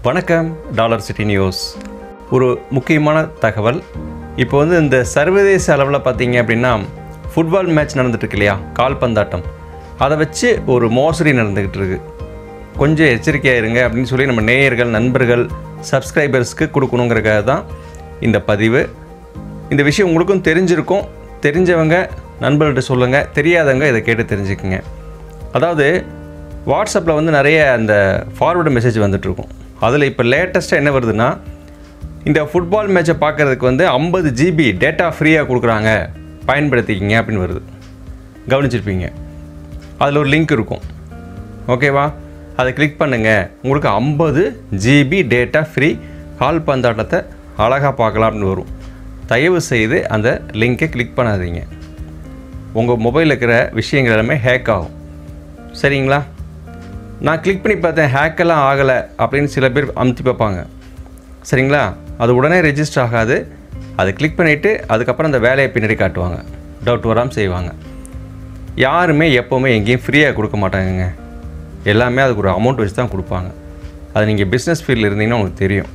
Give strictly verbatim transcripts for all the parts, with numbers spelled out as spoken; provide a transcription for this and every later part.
வணக்கம் dollar city news. ஒரு முக்கியமான தகவல். இப்போ வந்து இந்த சர்வதேச அளவில் பார்த்தீங்க அப்படின்னா ஃபுட்பால் மேட்ச் நடந்துகிட்டு இல்லையா, கால்பந்தாட்டம், அதை வச்சு ஒரு மோசடி நடந்துக்கிட்டு இருக்கு. கொஞ்சம் எச்சரிக்கையாக இருங்க அப்படின்னு சொல்லி நம்ம நேயர்கள், நண்பர்கள், சப்ஸ்கிரைபர்ஸ்க்கு கொடுக்கணுங்கிறக்காக தான் இந்த பதிவு. இந்த விஷயம் உங்களுக்கும் தெரிஞ்சிருக்கும். தெரிஞ்சவங்க நண்பர்கள்ட்ட சொல்லுங்கள், தெரியாதவங்க இதை கேட்டு தெரிஞ்சுக்குங்க. அதாவது வாட்ஸ்அப்பில் வந்து நிறைய அந்த ஃபார்வர்டு மெசேஜ் வந்துட்டுருக்கும். அதில் இப்போ லேட்டஸ்ட்டாக என்ன வருதுன்னா, இந்த ஃபுட்பால் மேட்சை பார்க்குறதுக்கு வந்து ஐம்பது ஜிபி டேட்டா ஃப்ரீயாக கொடுக்குறாங்க, பயன்படுத்திக்கிங்க அப்படின்னு வருது. கவனிச்சிருப்பீங்க. அதில் ஒரு லிங்க் இருக்கும், ஓகேவா? அதை கிளிக் பண்ணுங்கள், உங்களுக்கு ஐம்பது ஜிபி டேட்டா ஃப்ரீ, கால்பந்தாட்டத்தை அழகாக பார்க்கலாம் அப்படின்னு வரும். தயவு செய்து அந்த லிங்கை கிளிக் பண்ணாதீங்க. உங்கள் மொபைலில் இருக்கிற விஷயங்கள் எல்லாமே ஹேக் ஆகும். சரிங்களா? நான் கிளிக் பண்ணி பார்த்தேன், ஹேக்கெல்லாம் ஆகலை அப்படின்னு சில பேர் அமுத்தி பார்ப்பாங்க. சரிங்களா? அது உடனே ரெஜிஸ்டர் ஆகாது. அதை கிளிக் பண்ணிவிட்டு அதுக்கப்புறம் அந்த வேலையை பின்னாடி காட்டுவாங்க, டவுட் வராமல் செய்வாங்க. யாருமே எப்போவுமே எங்கேயும் ஃப்ரீயாக கொடுக்க மாட்டாங்கங்க. எல்லாமே அதுக்கு ஒரு அமௌண்ட் வச்சு தான் கொடுப்பாங்க. அது நீங்கள் பிஸ்னஸ் ஃபீல்டில் இருந்தீங்கன்னா உங்களுக்கு தெரியும்.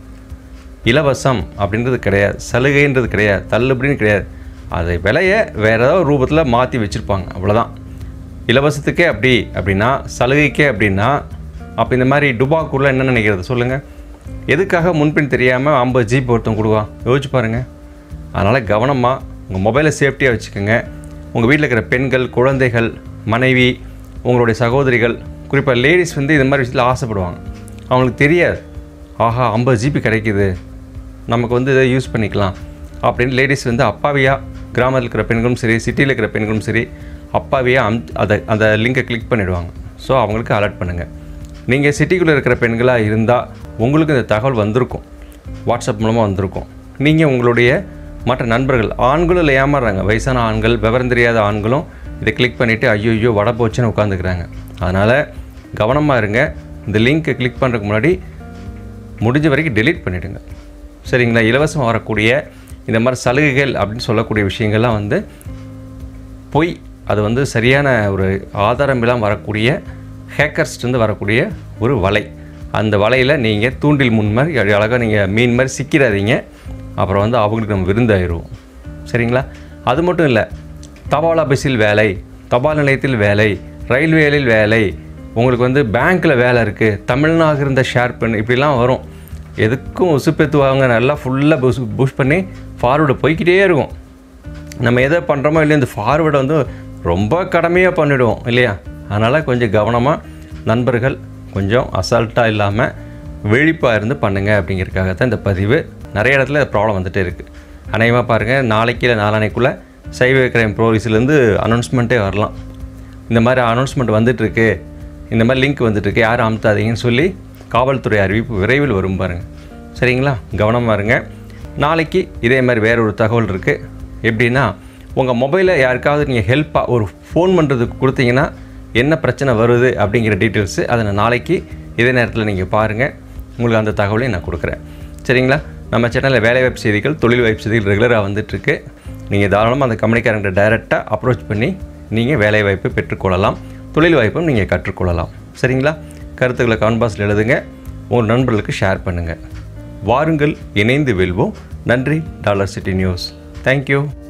இலவசம் அப்படின்றது கிடையாது, சலுகைன்றது கிடையாது, தள்ளுபடின்னு கிடையாது. அதை விலையை வேறு ஏதாவது ரூபத்தில் மாற்றி வச்சுருப்பாங்க, அவ்வளோதான். இலவசத்துக்கே அப்படி அப்படின்னா, சலுகைக்கே அப்படின்னா, அப்போ இந்த மாதிரி டுபாக்கூரில் என்ன நினைக்கிறது சொல்லுங்கள்? எதுக்காக முன்பின் தெரியாமல் ஐம்பது ஜிபி ஒருத்தவங்க கொடுவான்? யோசிச்சு பாருங்கள். அதனால் கவனமாக உங்கள் மொபைலை சேஃப்டியாக வச்சுக்கோங்க. உங்கள் வீட்டில் இருக்கிற பெண்கள், குழந்தைகள், மனைவி, உங்களுடைய சகோதரிகள், குறிப்பாக லேடிஸ் வந்து இந்த மாதிரி விஷயத்தில் ஆசைப்படுவாங்க. அவங்களுக்கு தெரியாது, ஆஹா ஐம்பது ஜிபி கிடைக்கிது, நமக்கு வந்து இதை யூஸ் பண்ணிக்கலாம் அப்படின்னு லேடிஸ் வந்து அப்பாவியாக, கிராமத்தில் இருக்கிற பெண்களும் சரி, சிட்டியில் இருக்கிற பெண்களும் சரி, அப்பாவியாக அம் அதை அந்த லிங்கை கிளிக் பண்ணிவிடுவாங்க. ஸோ அவங்களுக்கு அலர்ட் பண்ணுங்கள். நீங்கள் சிட்டிக்குள்ளே இருக்கிற பெண்களாக இருந்தால் உங்களுக்கு இந்த தகவல் வந்திருக்கும், வாட்ஸ்அப் மூலமாக வந்திருக்கும். நீங்கள் உங்களுடைய மற்ற நண்பர்கள், ஆண்களும் இல்லை ஏமாறுறாங்க, வயசான ஆண்கள், விவரம் தெரியாத ஆண்களும் இதை கிளிக் பண்ணிவிட்டு ஐயோ ஐயோ வடை போச்சுன்னு உட்காந்துக்கிறாங்க. அதனால் கவனமாக இருங்க. இந்த லிங்க்கை கிளிக் பண்ணுறதுக்கு முன்னாடி முடிஞ்ச வரைக்கும் டெலீட் பண்ணிவிடுங்க. சரிங்களா? இலவசமாக வரக்கூடிய இந்த மாதிரி சலுகைகள் அப்படின்னு சொல்லக்கூடிய விஷயங்கள்லாம் வந்து பொய். அது வந்து சரியான ஒரு ஆதாரம் இல்லாமல் வரக்கூடிய ஹேக்கர்ஸ்லேருந்து வரக்கூடிய ஒரு வலை. அந்த வலையில் நீங்கள் தூண்டில் முன் மாதிரி அழகாக நீங்கள் மீன் மாதிரி சிக்கிறாதீங்க. அப்புறம் வந்து அவங்களுக்கு நம்ம விருந்தாயிடுவோம். சரிங்களா? அது மட்டும் இல்லை, தபால் ஆஃபீஸில் வேலை, தபால் நிலையத்தில் வேலை, ரயில்வேலில் வேலை, உங்களுக்கு வந்து பேங்க்கில் வேலை இருக்குது, தமிழ்நாக இருந்த ஷேர் பண்ணு, இப்படிலாம் வரும். எதுக்கும் உசுப்பேற்றுவாங்க. நல்லா ஃபுல்லாக புஷ் புஷ் பண்ணி ஃபார்வேர்டு போய்கிட்டே இருக்கும். நம்ம எதை பண்ணுறோமோ இல்லையா, இந்த ஃபார்வேர்டை வந்து ரொம்ப கடமையாக பண்ணிவிடுவோம் இல்லையா? அதனால் கொஞ்சம் கவனமாக நண்பர்கள் கொஞ்சம் அசால்ட்டாக இல்லாமல் விழிப்பாக இருந்து பண்ணுங்கள் அப்படிங்கிறதுக்காக தான் இந்த பதிவு. நிறைய இடத்துல ப்ராப்ளம் வந்துகிட்டே இருக்குது. அநேகமாக பாருங்கள், நாளைக்கு இல்லை நாளானைக்குள்ளே சைபர் கிரைம் போலீஸ்லேருந்து அனௌன்ஸ்மெண்ட்டே வரலாம். இந்த மாதிரி அனௌன்ஸ்மெண்ட் வந்துட்டுருக்கு, இந்த மாதிரி லிங்க் வந்துட்டுருக்கு, யாரும் அமுத்தாதீங்கன்னு சொல்லி காவல்துறை அறிவிப்பு விரைவில் வரும் பாருங்கள். சரிங்களா? கவனமாக இருங்க. நாளைக்கு இதே மாதிரி வேறு ஒரு தகவல் இருக்குது. எப்படின்னா, உங்கள் மொபைலில் யாருக்காவது நீங்கள் ஹெல்ப்பாக ஒரு ஃபோன் பண்ணுறதுக்கு கொடுத்தீங்கன்னா என்ன பிரச்சனை வருது அப்படிங்கிற டீட்டெயில்ஸு அதை நான் நாளைக்கு இதே நேரத்தில் நீங்கள் பாருங்கள். உங்களுக்கு அந்த தகவலையும் நான் கொடுக்குறேன். சரிங்களா? நம்ம சேனலில் வேலைவாய்ப்பு செய்திகள், தொழில் வாய்ப்பு செய்திகள் ரெகுலராக வந்துட்டுருக்கு. நீங்கள் தாராளமாக அந்த கம்பெனிக்காரங்கிட்ட டைரெக்டாக அப்ரோச் பண்ணி நீங்கள் வேலைவாய்ப்பு பெற்றுக்கொள்ளலாம், தொழில் வாய்ப்பும் நீங்கள் கற்றுக்கொள்ளலாம். சரிங்களா? கருத்துக்களை கமெண்ட் பாக்ஸில் எழுதுங்க, உங்கள் நண்பர்களுக்கு ஷேர் பண்ணுங்கள். வாருங்கள், இணைந்து வெல்வோம். நன்றி. Dollar city news. தேங்க்யூ.